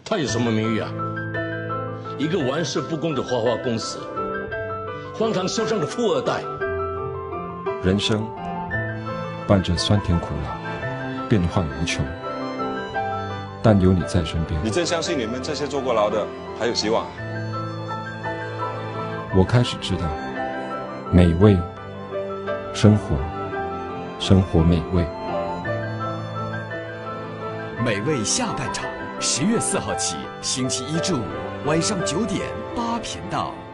他有什么名誉啊？一个玩世不恭的花花公子，荒唐嚣张的富二代。 人生伴着酸甜苦辣，变幻无穷。但有你在身边， 你真相信你们这些坐过牢的还有希望？ 我开始知道，美味生活，生活美味。 美味下半场，10月4号起，星期一至五晚上9点8频道。